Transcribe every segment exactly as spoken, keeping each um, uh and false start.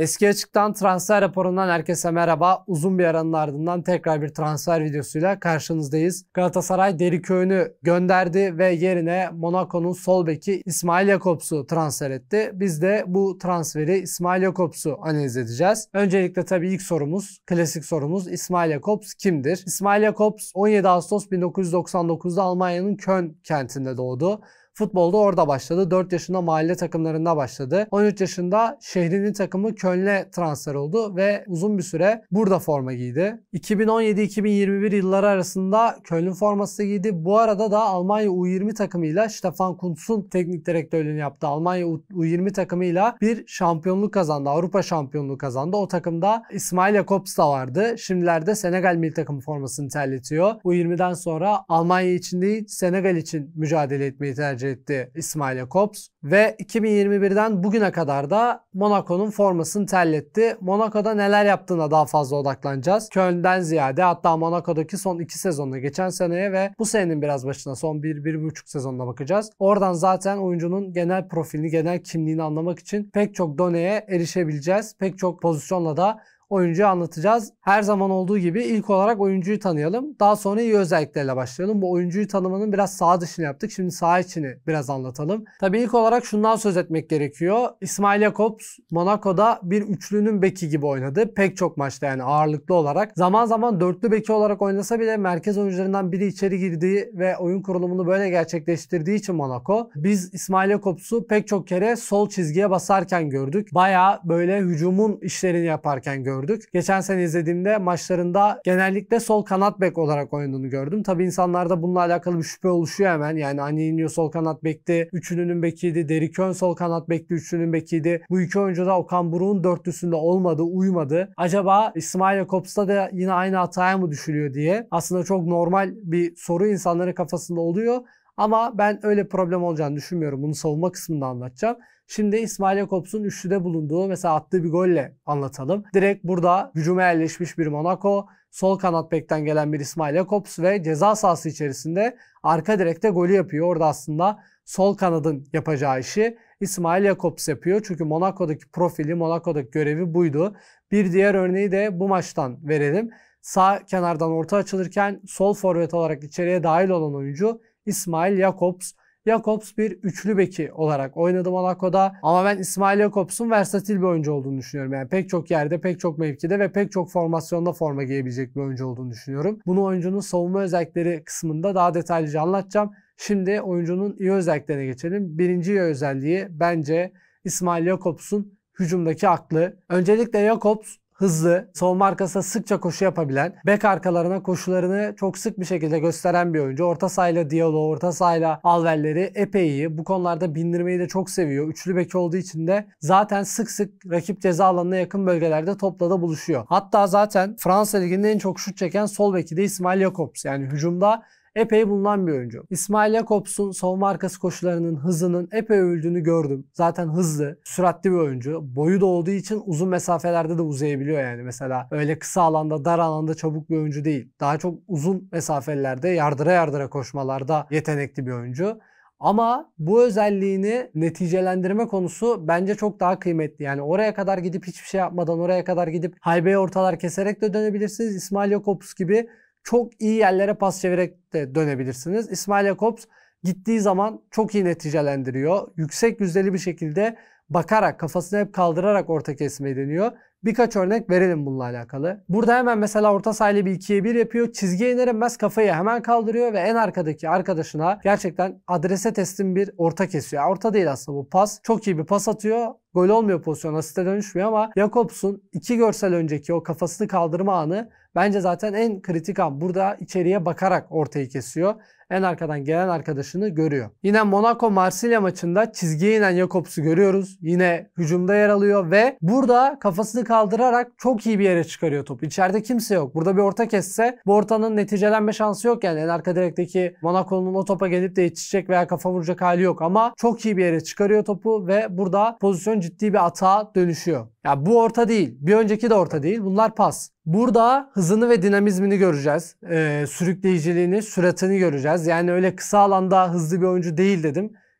Eski Açık'tan transfer raporundan herkese merhaba. Uzun bir aranın ardından tekrar bir transfer videosuyla karşınızdayız. Galatasaray Deriköy'ünü gönderdi ve yerine Monaco'nun sol beki İsmail Jakobs'u transfer etti. Biz de bu transferi İsmail Jakobs'u analiz edeceğiz. Öncelikle tabii ilk sorumuz, klasik sorumuz, İsmail Jakobs kimdir? İsmail Jakobs on yedi Ağustos bin dokuz yüz doksan dokuz'da Almanya'nın Köln kentinde doğdu. Futbolda orada başladı. dört yaşında mahalle takımlarında başladı. on üç yaşında şehrinin takımı Köln'e transfer oldu ve uzun bir süre burada forma giydi. iki bin on yedi iki bin yirmi bir yılları arasında Köln'ün forması giydi. Bu arada da Almanya U yirmi takımıyla Stefan Kuntz'un teknik direktörlüğünü yaptı. Almanya U yirmi takımıyla bir şampiyonluk kazandı. Avrupa şampiyonluğu kazandı. O takımda İsmail Jakobs da vardı. Şimdilerde Senegal milli takım formasını terletiyor. U yirmi'den sonra Almanya için değil Senegal için mücadele etmeyi tercih etti İsmail Jakobs ve iki bin yirmi bir'den bugüne kadar da Monaco'nun formasını terletti. Monaco'da neler yaptığına daha fazla odaklanacağız. Köln'den ziyade, hatta Monaco'daki son iki sezonuna, geçen seneye ve bu senenin biraz başına son bir bir buçuk sezonuna bakacağız. Oradan zaten oyuncunun genel profilini, genel kimliğini anlamak için pek çok doneye erişebileceğiz. Pek çok pozisyonla da oyuncuyu anlatacağız. Her zaman olduğu gibi ilk olarak oyuncuyu tanıyalım. Daha sonra iyi özelliklerle başlayalım. Bu oyuncuyu tanımanın biraz sağ dışını yaptık. Şimdi sağ içini biraz anlatalım. Tabii ilk olarak şundan söz etmek gerekiyor. İsmail Jakobs Monaco'da bir üçlünün beki gibi oynadı. Pek çok maçta, yani ağırlıklı olarak. Zaman zaman dörtlü beki olarak oynasa bile merkez oyuncularından biri içeri girdiği ve oyun kurulumunu böyle gerçekleştirdiği için Monaco, biz İsmail Jakobs'u pek çok kere sol çizgiye basarken gördük. Bayağı böyle hücumun işlerini yaparken gördük. gördük. Geçen sene izlediğimde maçlarında genellikle sol kanat bek olarak oynadığını gördüm. Tabi insanlarda bununla alakalı bir şüphe oluşuyor hemen. Yani Angelino sol kanat bekti, üçünün bekiydi. Derikön sol kanat bekti, üçünün bekiydi. Bu iki oyuncu da Okan Buruk'un dörtlüsünde olmadı, uymadı. Acaba İsmail Jakobs'ta da yine aynı hataya mı düşülüyor diye. Aslında çok normal bir soru insanların kafasında oluyor. Ama ben öyle problem olacağını düşünmüyorum. Bunu savunma kısmında anlatacağım. Şimdi İsmail Jakobs'un üçlüde bulunduğu, mesela attığı bir golle anlatalım. Direkt burada hücuma yerleşmiş bir Monaco, sol kanat bekten gelen bir İsmail Jakobs ve ceza sahası içerisinde arka direkte golü yapıyor. Orada aslında sol kanadın yapacağı işi İsmail Jakobs yapıyor. Çünkü Monaco'daki profili, Monaco'daki görevi buydu. Bir diğer örneği de bu maçtan verelim. Sağ kenardan orta açılırken sol forvet olarak içeriye dahil olan oyuncu İsmail Jakobs. Jakobs bir üçlü beki olarak oynadı Monaco'da. Ama ben İsmail Jakobs'un versatil bir oyuncu olduğunu düşünüyorum. Yani pek çok yerde, pek çok mevkide ve pek çok formasyonda forma giyebilecek bir oyuncu olduğunu düşünüyorum. Bunu oyuncunun savunma özellikleri kısmında daha detaylıca anlatacağım. Şimdi oyuncunun iyi özelliklerine geçelim. Birinci iyi özelliği bence İsmail Jakobs'un hücumdaki aklı. Öncelikle Jakobs hızlı, savunma arkasına sıkça koşu yapabilen, bek arkalarına koşularını çok sık bir şekilde gösteren bir oyuncu. Orta sahayla diyaloğu, orta sahayla alverleri epey iyi. Bu konularda bindirmeyi de çok seviyor. Üçlü bek olduğu için de zaten sık sık rakip ceza alanına yakın bölgelerde topla da buluşuyor. Hatta zaten Fransa Ligi'nde en çok şut çeken sol beki de İsmail Jakobs. Yani hücumda epey bulunan bir oyuncu. İsmail Jakobs'un savunma arkası koşularının hızının epey övüldüğünü gördüm. Zaten hızlı, süratli bir oyuncu. Boyu da olduğu için uzun mesafelerde de uzayabiliyor yani. Mesela öyle kısa alanda, dar alanda çabuk bir oyuncu değil. Daha çok uzun mesafelerde, yardıra yardıra koşmalarda yetenekli bir oyuncu. Ama bu özelliğini neticelendirme konusu bence çok daha kıymetli. Yani oraya kadar gidip hiçbir şey yapmadan, oraya kadar gidip haybeye ortalar keserek de dönebilirsiniz. İsmail Jakobs gibi çok iyi yerlere pas çevirerek de dönebilirsiniz. İsmail Jakobs gittiği zaman çok iyi neticelendiriyor. Yüksek yüzdeli bir şekilde bakarak, kafasını hep kaldırarak orta kesmeyi deniyor. Birkaç örnek verelim bununla alakalı. Burada hemen mesela orta sahayla bir ikiye bir yapıyor. Çizgiye iner inmez kafayı hemen kaldırıyor ve en arkadaki arkadaşına gerçekten adrese teslim bir orta kesiyor. Orta değil aslında bu, pas. Çok iyi bir pas atıyor. Gol olmuyor pozisyon, asiste dönüşmüyor ama Jakobs'un iki görsel önceki o kafasını kaldırma anı bence zaten en kritik an. Burada içeriye bakarak ortayı kesiyor. En arkadan gelen arkadaşını görüyor. Yine Monaco Marsilya maçında çizgiye inen Jakobs'u görüyoruz. Yine hücumda yer alıyor ve burada kafasını kaldırarak çok iyi bir yere çıkarıyor topu. İçeride kimse yok. Burada bir orta kesse bu ortanın neticelenme şansı yok yani. En arka direkteki Monaco'nun o topa gelip de yetişecek veya kafa vuracak hali yok. Ama çok iyi bir yere çıkarıyor topu ve burada pozisyon ciddi bir atağa dönüşüyor. Ya bu orta değil. Bir önceki de orta değil. Bunlar pas. Burada hızını ve dinamizmini göreceğiz. Ee, sürükleyiciliğini, süratini göreceğiz. Yani öyle kısa alanda hızlı bir oyuncu değil dedim.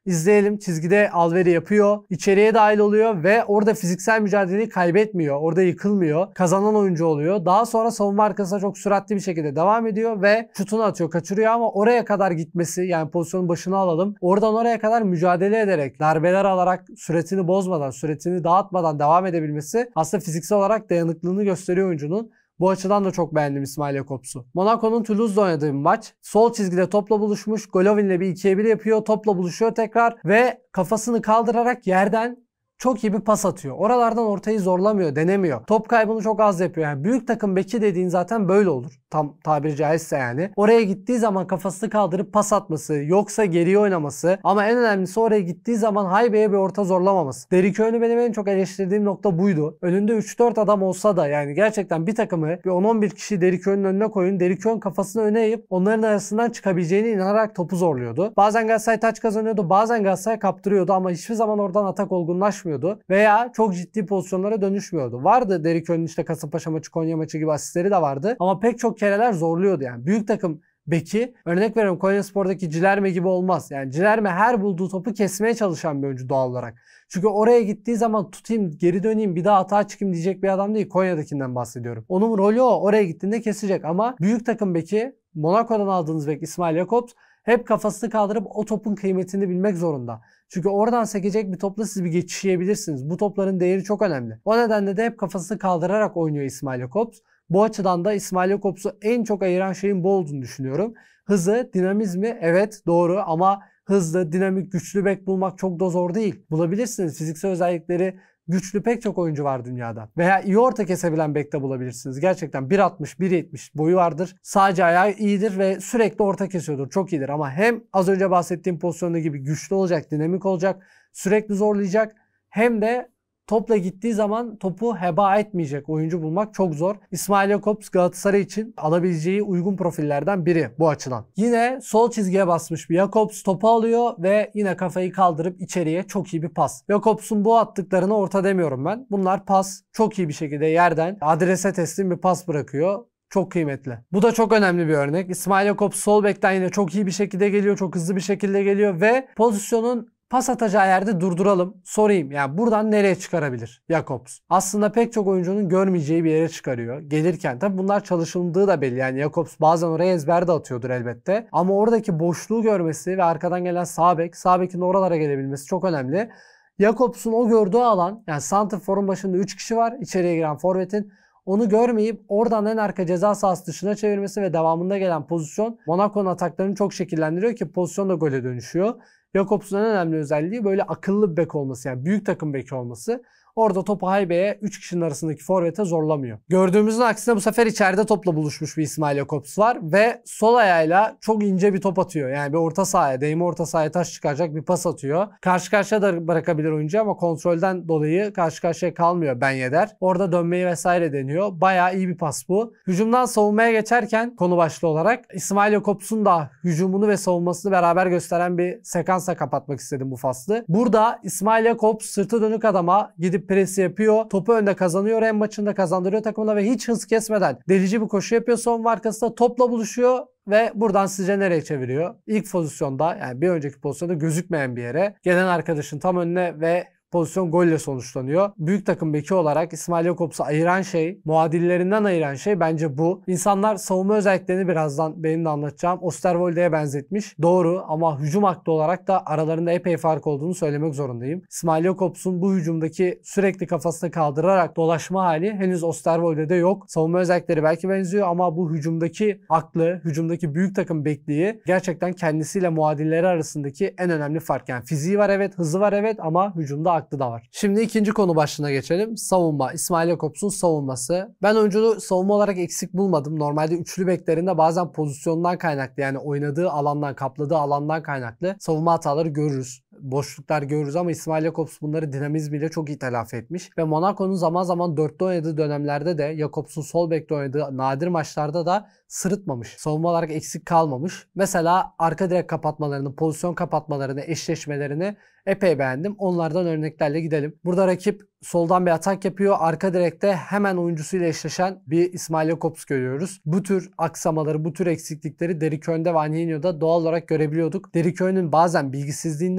İzleyelim. Çizgide alveri yapıyor. İçeriye dahil oluyor ve orada fiziksel mücadeleyi kaybetmiyor. Orada yıkılmıyor. Kazanan oyuncu oluyor. Daha sonra savunma arkasına çok süratli bir şekilde devam ediyor ve şutunu atıyor, kaçırıyor ama oraya kadar gitmesi, yani pozisyonun başına alalım. Oradan oraya kadar mücadele ederek, darbeler alarak, süretini bozmadan, süretini dağıtmadan devam edebilmesi aslında fiziksel olarak dayanıklılığını gösteriyor oyuncunun. Bu açıdan da çok beğendim İsmail Jakobs'u. Monaco'nun Toulouse'da oynadığı bir maç. Sol çizgide topla buluşmuş. Golovin bir ikiye bir yapıyor. Topla buluşuyor tekrar ve kafasını kaldırarak yerden çok iyi bir pas atıyor. Oralardan ortayı zorlamıyor, denemiyor. Top kaybını çok az yapıyor. Yani büyük takım beki dediğin zaten böyle olur. Tam tabiri caizse yani. Oraya gittiği zaman kafasını kaldırıp pas atması, yoksa geriye oynaması, ama en önemlisi oraya gittiği zaman haybeye bir orta zorlamaması. Derrick Owen'u benim en çok eleştirdiğim nokta buydu. Önünde üç dört adam olsa da, yani gerçekten bir takımı bir on on bir kişi Derrick Owen'un önüne koyun. Derrick Owen kafasını öne eğip onların arasından çıkabileceğine inanarak topu zorluyordu. Bazen Galatasaray taç kazanıyordu, bazen Galatasaray kaptırıyordu ama hiçbir zaman oradan atak olgunlaşmıyordu veya çok ciddi pozisyonlara dönüşmüyordu. Vardı Derrick Owen'un işte Kasımpaşa maçı, Konya maçı gibi asistleri de vardı ama pek çok kereler zorluyordu yani. Büyük takım beki, örnek veriyorum Konyaspor'daki Cilerme gibi olmaz. Yani Cilerme her bulduğu topu kesmeye çalışan bir oyuncu doğal olarak. Çünkü oraya gittiği zaman tutayım, geri döneyim, bir daha atağa çıkayım diyecek bir adam değil. Konya'dakinden bahsediyorum. Onun rolü o. Oraya gittiğinde kesecek ama büyük takım beki, Monaco'dan aldığınız bek İsmail Jakobs hep kafasını kaldırıp o topun kıymetini bilmek zorunda. Çünkü oradan sekecek bir topla siz bir geçişebilirsiniz. Bu topların değeri çok önemli. O nedenle de hep kafasını kaldırarak oynuyor İsmail Jakobs. Bu açıdan da İsmail Jakobs'u en çok ayıran şeyin bu olduğunu düşünüyorum. Hızı, dinamizmi evet doğru ama hızlı, dinamik, güçlü bek bulmak çok da zor değil. Bulabilirsiniz. Fiziksel özellikleri güçlü pek çok oyuncu var dünyada. Veya iyi orta kesebilen bek de bulabilirsiniz. Gerçekten bir altmış bir yetmiş boyu vardır. Sadece ayağı iyidir ve sürekli orta kesiyordur. Çok iyidir ama hem az önce bahsettiğim pozisyonda gibi güçlü olacak, dinamik olacak, sürekli zorlayacak, hem de topla gittiği zaman topu heba etmeyecek oyuncu bulmak çok zor. İsmail Jakobs Galatasaray için alabileceği uygun profillerden biri bu açıdan. Yine sol çizgiye basmış bir Jakobs topu alıyor ve yine kafayı kaldırıp içeriye çok iyi bir pas. Jakobs'un bu attıklarını orta demiyorum ben. Bunlar pas. Çok iyi bir şekilde yerden adrese teslim bir pas bırakıyor. Çok kıymetli. Bu da çok önemli bir örnek. İsmail Jakobs sol bekten yine çok iyi bir şekilde geliyor. Çok hızlı bir şekilde geliyor ve pozisyonun pas atacağı yerde durduralım. Sorayım, yani buradan nereye çıkarabilir Jakobs? Aslında pek çok oyuncunun görmeyeceği bir yere çıkarıyor. Gelirken tabi bunlar çalışıldığı da belli. Yani Jakobs bazen oraya ezber de atıyordur elbette. Ama oradaki boşluğu görmesi ve arkadan gelen sağ bek, sağ bekin oralara gelebilmesi çok önemli. Jakobs'un o gördüğü alan, yani santrforun başında üç kişi var. İçeriye giren forvetin. Onu görmeyip oradan en arka ceza sahası dışına çevirmesi ve devamında gelen pozisyon Monaco'nun ataklarını çok şekillendiriyor ki pozisyon da gole dönüşüyor. Jakobs'un en önemli özelliği böyle akıllı bir bek olması, yani büyük takım beki olması. Orada topu haybeye üç kişinin arasındaki forvete zorlamıyor. Gördüğümüzün aksine bu sefer içeride topla buluşmuş bir İsmail Jakobs var ve sol ayağıyla çok ince bir top atıyor. Yani bir orta sahaya, değme orta sahaya taş çıkaracak bir pas atıyor. Karşı karşıya da bırakabilir oyuncu ama kontrolden dolayı karşı karşıya kalmıyor Ben Yedder. Orada dönmeyi vesaire deniyor. Bayağı iyi bir pas bu. Hücumdan savunmaya geçerken konu başlığı olarak İsmail Jakobs'un da hücumunu ve savunmasını beraber gösteren bir sekansla kapatmak istedim bu faslı. Burada İsmail Jakobs sırtı dönük adama gidip presi yapıyor. Topu önde kazanıyor. En maçında kazandırıyor takımına ve hiç hız kesmeden delici bir koşu yapıyor. Savunma arkasında topla buluşuyor ve buradan sizce nereye çeviriyor? İlk pozisyonda, yani bir önceki pozisyonda gözükmeyen bir yere, gelen arkadaşın tam önüne ve pozisyon golle sonuçlanıyor. Büyük takım beki olarak İsmail Jakobs'u ayıran şey, muadillerinden ayıran şey bence bu. İnsanlar savunma özelliklerini birazdan benim de anlatacağım Osterwolde'ye benzetmiş. Doğru ama hücum aklı olarak da aralarında epey fark olduğunu söylemek zorundayım. İsmail Jakobs'un bu hücumdaki sürekli kafasını kaldırarak dolaşma hali henüz Osterwolde'de yok. Savunma özellikleri belki benziyor ama bu hücumdaki aklı, hücumdaki büyük takım bekliği gerçekten kendisiyle muadilleri arasındaki en önemli fark. Yani fiziği var evet, hızı var evet ama hücumda aklı da var. Şimdi ikinci konu başlığına geçelim. Savunma. İsmail Jakobs'un savunması. Ben oyunculuğu savunma olarak eksik bulmadım. Normalde üçlü beklerinde bazen pozisyondan kaynaklı, yani oynadığı alandan, kapladığı alandan kaynaklı savunma hataları görürüz. Boşluklar görürüz ama İsmail Jakobs bunları dinamizmiyle çok iyi telafi etmiş. Ve Monaco'nun zaman zaman dörtte oynadığı dönemlerde de Jakobs'un sol bekte oynadığı nadir maçlarda da sırıtmamış. Savunma olarak eksik kalmamış. Mesela arka direk kapatmalarını, pozisyon kapatmalarını, eşleşmelerini epey beğendim. Onlardan örneklerle gidelim. Burada rakip soldan bir atak yapıyor. Arka direkte hemen oyuncusuyla eşleşen bir İsmail Jakobs görüyoruz. Bu tür aksamaları, bu tür eksiklikleri Derrick Owen'de ve Angelino'da doğal olarak görebiliyorduk. Derrick Owen'in bazen bilgisizliğinden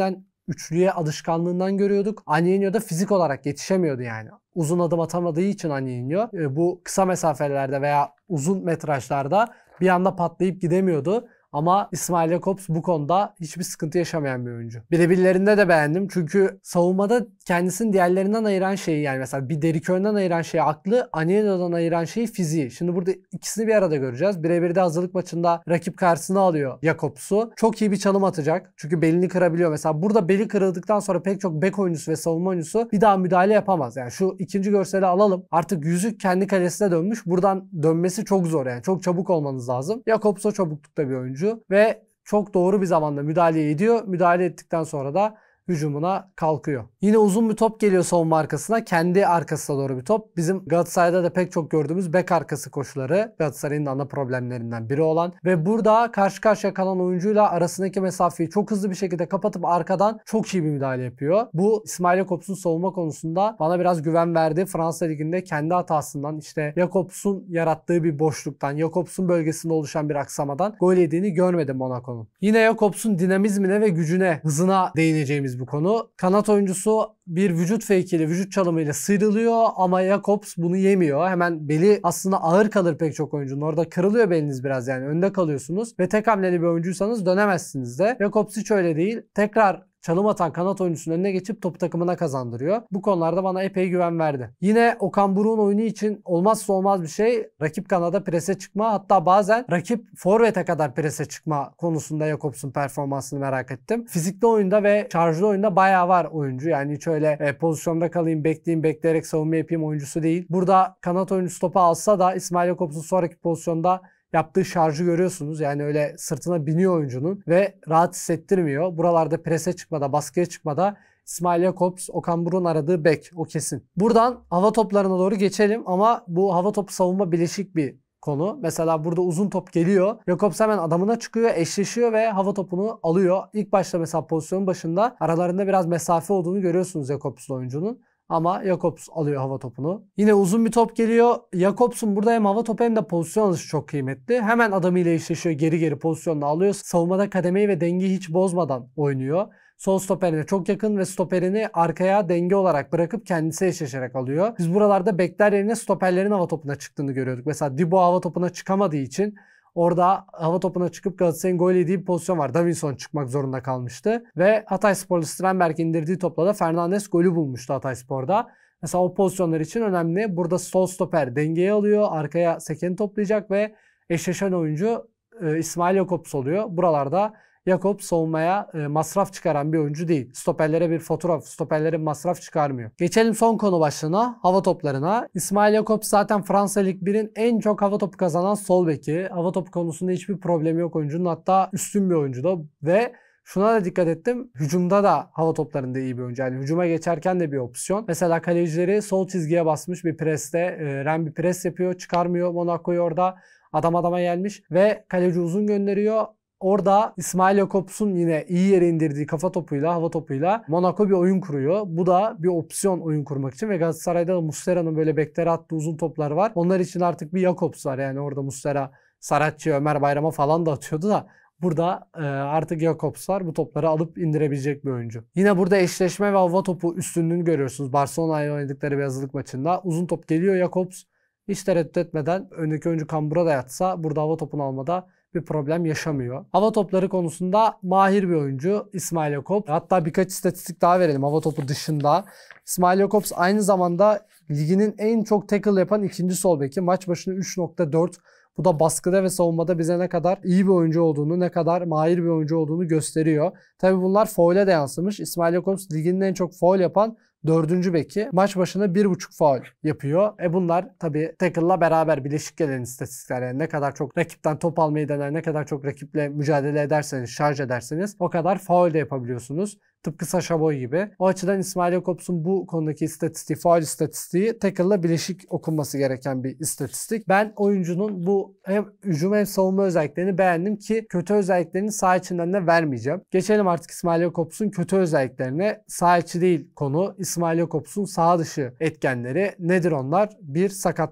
üçlüye alışkanlığından görüyorduk. Angelino da fizik olarak yetişemiyordu yani. Uzun adım atamadığı için Angelino bu kısa mesafelerde veya uzun metrajlarda bir anda patlayıp gidemiyordu. Ama İsmail Jakobs bu konuda hiçbir sıkıntı yaşamayan bir oyuncu. Birebirlerinde de beğendim. Çünkü savunmada kendisini diğerlerinden ayıran şeyi, yani mesela bir Derrick Henry'den ayıran şey aklı, Angelino'dan ayıran şey fiziği. Şimdi burada ikisini bir arada göreceğiz. Birebirde hazırlık maçında rakip karşısına alıyor Jakobs'u. Çok iyi bir çalım atacak. Çünkü belini kırabiliyor. Mesela burada beli kırıldıktan sonra pek çok bek oyuncusu ve savunma oyuncusu bir daha müdahale yapamaz. Yani şu ikinci görseli alalım. Artık yüzük kendi kalesine dönmüş. Buradan dönmesi çok zor yani. Çok çabuk olmanız lazım. Jakobs o çabuklukta bir oyuncu. Ve çok doğru bir zamanda müdahale ediyor. Müdahale ettikten sonra da hücumuna kalkıyor. Yine uzun bir top geliyor savunma arkasına. Kendi arkasına doğru bir top. Bizim Galatasaray'da da pek çok gördüğümüz bek arkası koşuları. Galatasaray'ın ana problemlerinden biri olan. Ve burada karşı karşıya kalan oyuncuyla arasındaki mesafeyi çok hızlı bir şekilde kapatıp arkadan çok iyi bir müdahale yapıyor. Bu İsmail Jakobs'un savunma konusunda bana biraz güven verdi. Fransa Ligi'nde kendi hatasından, işte Jakobs'un yarattığı bir boşluktan, Jakobs'un bölgesinde oluşan bir aksamadan gol yediğini görmedim Monaco'nun. Yine Jakobs'un dinamizmine ve gücüne, hızına değineceğimiz bu konu. Kanat oyuncusu bir vücut fake ile, vücut çalımıyla sıyrılıyor ama Jakobs bunu yemiyor. Hemen beli aslında ağır kalır pek çok oyuncunun. Orada kırılıyor beliniz biraz, yani önde kalıyorsunuz ve tek hamleli bir oyuncuysanız dönemezsiniz de. Jakobs hiç öyle değil. Tekrar çalım atan kanat oyuncusunun önüne geçip topu takımına kazandırıyor. Bu konularda bana epey güven verdi. Yine Okan Buruk'un oyunu için olmazsa olmaz bir şey rakip kanada prese çıkma. Hatta bazen rakip forvete kadar prese çıkma konusunda Jakobs'un performansını merak ettim. Fizikli oyunda ve şarjlı oyunda bayağı var oyuncu. Yani hiç öyle e, pozisyonda kalayım, bekleyeyim, bekleyerek savunma yapayım oyuncusu değil. Burada kanat oyuncusu topu alsa da İsmail Jakobs'un sonraki pozisyonda yaptığı şarjı görüyorsunuz. Yani öyle sırtına biniyor oyuncunun ve rahat hissettirmiyor. Buralarda prese çıkmada, baskıya çıkmada İsmail Jakobs, Okan Buruk'un aradığı bek. O kesin. Buradan hava toplarına doğru geçelim ama bu hava topu savunma bileşik bir konu. Mesela burada uzun top geliyor. Jakobs hemen adamına çıkıyor, eşleşiyor ve hava topunu alıyor. İlk başta mesela pozisyonun başında aralarında biraz mesafe olduğunu görüyorsunuz Jakobs'la oyuncunun. Ama Jakobs alıyor hava topunu. Yine uzun bir top geliyor. Jakobs'un burada hem hava topu hem de pozisyon alışı çok kıymetli. Hemen adamıyla eşleşiyor. Geri geri pozisyonunu alıyor. Savunmada kademeyi ve dengeyi hiç bozmadan oynuyor. Sol stoperine çok yakın ve stoperini arkaya denge olarak bırakıp kendisi eşleşerek alıyor. Biz buralarda bekler yerine stoperlerin hava topuna çıktığını görüyorduk. Mesela Dibo hava topuna çıkamadığı için orada hava topuna çıkıp Galatasaray'ın gol yediği bir pozisyon var. Davinson çıkmak zorunda kalmıştı. Ve Hataysporlu Stremberg indirdiği topla da Fernandes golü bulmuştu Hatayspor'da. Mesela o pozisyonlar için önemli. Burada sol stoper dengeyi alıyor. Arkaya sekeni toplayacak ve eşleşen oyuncu e, İsmail Jakobs oluyor. Buralarda Jakobs savunmaya e, masraf çıkaran bir oyuncu değil. Stoperlere bir fotoğraf, stoperlere masraf çıkarmıyor. Geçelim son konu başlığına, hava toplarına. İsmail Jakobs zaten Fransa Lig birin en çok hava topu kazanan sol beki. Hava topu konusunda hiçbir problemi yok oyuncunun. Hatta üstün bir oyuncu da ve şuna da dikkat ettim. Hücumda da hava toplarında iyi bir oyuncu. Yani hücuma geçerken de bir opsiyon. Mesela kalecileri sol çizgiye basmış bir preste. E, Ren bir pres yapıyor. Çıkarmıyor Monaco'yu orada. Adam adama gelmiş ve kaleci uzun gönderiyor. Orada İsmail Jakobs'un yine iyi yere indirdiği kafa topuyla, hava topuyla Monaco bir oyun kuruyor. Bu da bir opsiyon oyun kurmak için ve Galatasaray'da da Muslera'nın böyle beklere attığı uzun toplar var. Onlar için artık bir Jakobs var. Yani orada Muslera, Saratçı, Ömer Bayram'a falan da atıyordu da burada e, artık Jakobs var. Bu topları alıp indirebilecek bir oyuncu. Yine burada eşleşme ve hava topu üstünlüğünü görüyorsunuz. Barcelona'yla oynadıkları bir hazırlık maçında. Uzun top geliyor, Jakobs hiç tereddüt etmeden öndeki oyuncu kambura da yatsa burada hava topunu almada bir problem yaşamıyor. Hava topları konusunda mahir bir oyuncu İsmail Jakobs. Hatta birkaç istatistik daha verelim hava topu dışında. İsmail Jakobs aynı zamanda liginin en çok tackle yapan ikinci sol beki. Maç başına üç nokta dört. Bu da baskıda ve savunmada bize ne kadar iyi bir oyuncu olduğunu, ne kadar mahir bir oyuncu olduğunu gösteriyor. Tabii bunlar faule de yansımış. İsmail Jakobs liginin en çok faul yapan dördüncü beki. Maç başına bir buçuk faul yapıyor. E bunlar tabii tackle'la beraber birleşik gelen istatistikler. Yani ne kadar çok rakipten top almayı dener, ne kadar çok rakiple mücadele ederseniz, şarj ederseniz o kadar faul de yapabiliyorsunuz. Tıpkı Sacha Boey gibi. O açıdan İsmail Jakobs'un bu konudaki istatistiği, faul istatistiği tackle'la birleşik okunması gereken bir istatistik. Ben oyuncunun bu hem hücum hem savunma özelliklerini beğendim ki kötü özelliklerini saha içinden de vermeyeceğim. Geçelim artık İsmail Jakobs'un kötü özelliklerine. Saha içi değil konu. İsmail Jakobs'un saha dışı etkenleri nedir onlar? Bir, sakatlık.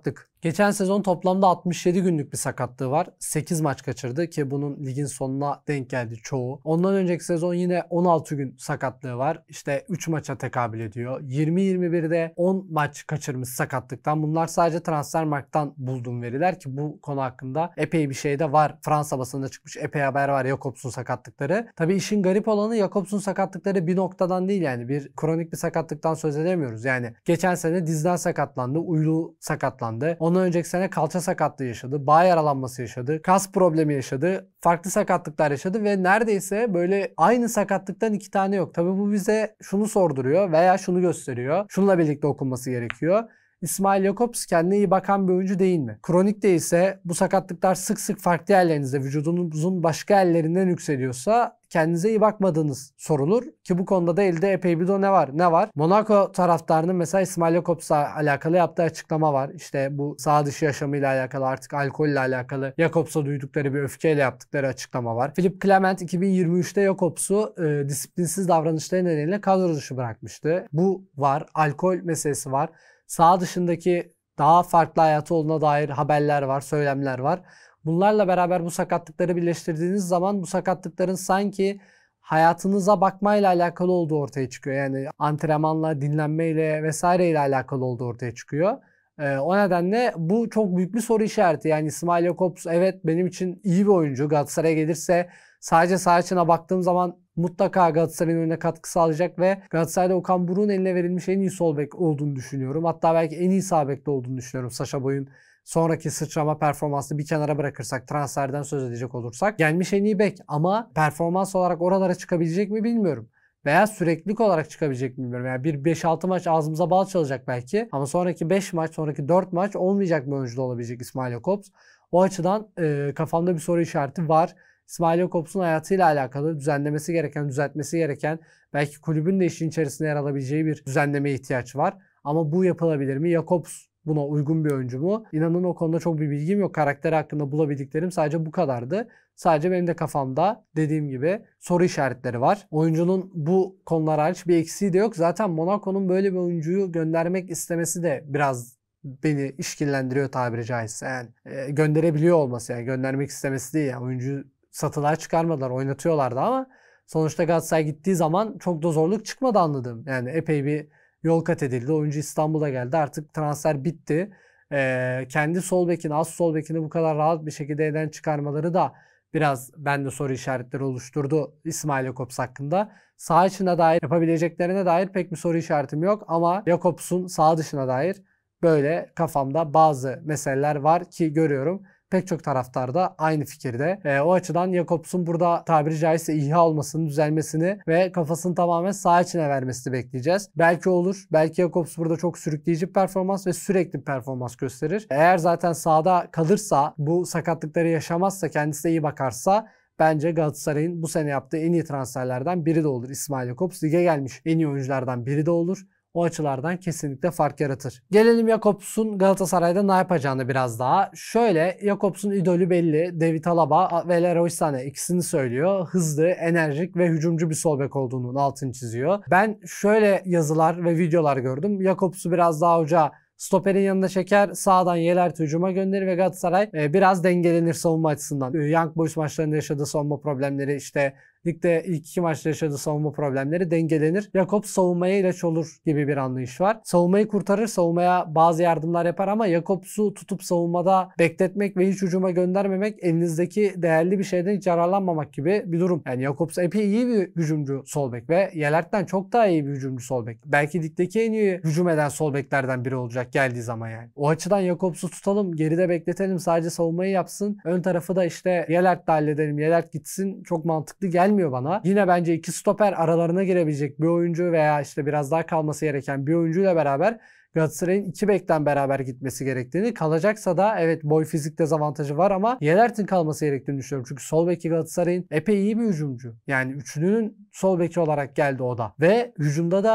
Geçen sezon toplamda altmış yedi günlük bir sakatlığı var. sekiz maç kaçırdı ki bunun ligin sonuna denk geldi çoğu. Ondan önceki sezon yine on altı gün sakatlığı var. İşte üç maça tekabül ediyor. yirmi yirmi birde on maç kaçırmış sakatlıktan. Bunlar sadece Transfermarkt'tan bulduğum veriler ki bu konu hakkında epey bir şey de var. Fransa basında çıkmış epey haber var Jakobs'un sakatlıkları. Tabii işin garip olanı Jakobs'un sakatlıkları bir noktadan değil, yani bir kronik bir sakatlıktan söz edemiyoruz. Yani geçen sene dizden sakatlandı, uylu sakatlandı. Ondan önceki sene kalça sakatlığı yaşadı, bağ yaralanması yaşadı, kas problemi yaşadı, farklı sakatlıklar yaşadı ve neredeyse böyle aynı sakatlıktan iki tane yok. Tabii bu bize şunu sorduruyor veya şunu gösteriyor. Şununla birlikte okunması gerekiyor. İsmail Jakobs kendine iyi bakan bir oyuncu değil mi? Kronik değilse, bu sakatlıklar sık sık farklı yerlerinizde, vücudunuzun başka yerlerinden yükseliyorsa kendinize iyi bakmadığınız sorulur. Ki bu konuda da elde epey bir de ne var? Ne var? Monaco taraftarının mesela İsmail Jakobs'la alakalı yaptığı açıklama var. İşte bu sağ dışı yaşamıyla alakalı, artık alkolle alakalı Jakobs'a duydukları bir öfkeyle yaptıkları açıklama var. Philippe Clement iki bin yirmi üçte Jakobs'u e, disiplinsiz davranışları nedeniyle kadro dışı bırakmıştı. Bu var. Alkol meselesi var. Sağ dışındaki daha farklı hayatı olduğuna dair haberler var, söylemler var. Bunlarla beraber bu sakatlıkları birleştirdiğiniz zaman bu sakatlıkların sanki hayatınıza bakmayla alakalı olduğu ortaya çıkıyor. Yani antrenmanla, dinlenmeyle vesaireyle alakalı olduğu ortaya çıkıyor. Ee, o nedenle bu çok büyük bir soru işareti. Yani İsmail Jakobs evet benim için iyi bir oyuncu. Galatasaray'a gelirse sadece saha içine baktığım zaman mutlaka Galatasaray'ın önüne katkı sağlayacak ve Galatasaray'da Okan Buruk'un eline verilmiş en iyi sol bek olduğunu düşünüyorum. Hatta belki en iyi sağ bekte olduğunu düşünüyorum. Sacha Boey'un sonraki sıçrama performansını bir kenara bırakırsak, transferden söz edecek olursak gelmiş en iyi bek, ama performans olarak oralara çıkabilecek mi bilmiyorum. Veya süreklilik olarak çıkabilecek mi bilmiyorum. Yani bir beş altı maç ağzımıza bal çalacak belki, ama sonraki beş maç, sonraki dört maç olmayacak bir oyuncu da olabilecek İsmail Jakobs. O açıdan e, kafamda bir soru işareti var. İsmail Jakobs'un hayatıyla alakalı düzenlemesi gereken, düzeltmesi gereken, belki kulübün de işin içerisinde yer alabileceği bir düzenlemeye ihtiyaç var. Ama bu yapılabilir mi? Jakobs buna uygun bir oyuncu mu? İnanın o konuda çok bir bilgim yok. Karakteri hakkında bulabildiklerim sadece bu kadardı. Sadece benim de kafamda dediğim gibi soru işaretleri var. Oyuncunun bu konular hariç bir eksiği de yok. Zaten Monaco'nun böyle bir oyuncuyu göndermek istemesi de biraz beni işkillendiriyor tabiri caizse. Yani e, gönderebiliyor olması, yani göndermek istemesi değil. Yani oyuncuyu satılığa çıkarmadılar, oynatıyorlardı ama sonuçta Galatasaray gittiği zaman çok da zorluk çıkmadı anladım. Yani epey bir yol kat edildi. Oyuncu İstanbul'a geldi. Artık transfer bitti. Ee, kendi sol bekini, az sol bekini bu kadar rahat bir şekilde elden çıkarmaları da biraz bende soru işaretleri oluşturdu İsmail Jakobs hakkında. Sağ içine dair, yapabileceklerine dair pek bir soru işaretim yok ama Jakobs'un sağ dışına dair böyle kafamda bazı meseleler var ki görüyorum. Pek çok taraftar da aynı fikirde. E, o açıdan Jakobs'un burada tabiri caizse ihya olmasını, düzelmesini ve kafasını tamamen saha içine vermesini bekleyeceğiz. Belki olur. Belki Jakobs burada çok sürükleyici bir performans ve sürekli bir performans gösterir. Eğer zaten sahada kalırsa, bu sakatlıkları yaşamazsa, kendisine iyi bakarsa bence Galatasaray'ın bu sene yaptığı en iyi transferlerden biri de olur İsmail Jakobs. Lige gelmiş en iyi oyunculardan biri de olur. O açılardan kesinlikle fark yaratır. Gelelim Jakobs'un Galatasaray'da ne yapacağını biraz daha. Şöyle, Jakobs'un idolü belli. David Alaba ve Leroy Sané, ikisini söylüyor. Hızlı, enerjik ve hücumcu bir sol bek olduğunun altını çiziyor. Ben şöyle yazılar ve videolar gördüm. Jakobs'u biraz daha hoca stoperin yanına çeker, sağdan Yelert hücuma gönderir ve Galatasaray e, biraz dengelenir savunma açısından. E, Young Boys maçlarında yaşadığı savunma problemleri, işte ligde ilk iki maçta yaşadığı savunma problemleri dengelenir. Jakobs savunmaya ilaç olur gibi bir anlayış var. Savunmayı kurtarır, savunmaya bazı yardımlar yapar ama Jakobs'u tutup savunmada bekletmek ve hiç hücuma göndermemek, elinizdeki değerli bir şeyden hiç yararlanmamak gibi bir durum. Yani Jakobs epey iyi bir hücumcu sol bek ve Yelert'ten çok daha iyi bir hücumcu sol bek. Belki ligdeki en iyi hücum eden sol beklerden biri olacak geldiği zaman yani. O açıdan Jakobs'u tutalım, geride bekletelim, sadece savunmayı yapsın. Ön tarafı da işte Yelert'le halledelim, Yelert gitsin, çok mantıklı gelmiyor bana. Yine bence iki stoper aralarına girebilecek bir oyuncu veya işte biraz daha kalması gereken bir oyuncuyla beraber Galatasaray'ın iki bekten beraber gitmesi gerektiğini, kalacaksa da evet boy fizik dezavantajı var ama Yelert'in kalması gerektiğini düşünüyorum. Çünkü sol beki Galatasaray'ın epey iyi bir hücumcu. Yani üçlünün sol beki olarak geldi o da. Ve hücumda da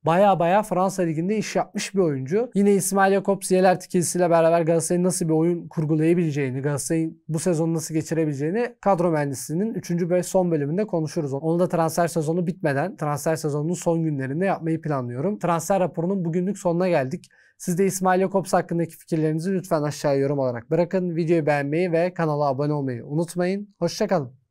baya baya Fransa Ligi'nde iş yapmış bir oyuncu. Yine İsmail Jakobs, Yelert ikilisiyle beraber Galatasaray'ın nasıl bir oyun kurgulayabileceğini, Galatasaray'ın bu sezonu nasıl geçirebileceğini kadro mühendisliğinin üçüncü ve son bölümünde konuşuruz. Onu da transfer sezonu bitmeden, transfer sezonunun son günlerinde yapmayı planlıyorum. Transfer raporunun bugünlük sonuna geldik. Siz de İsmail Jakobs hakkındaki fikirlerinizi lütfen aşağıya yorum olarak bırakın. Videoyu beğenmeyi ve kanala abone olmayı unutmayın. Hoşça kalın.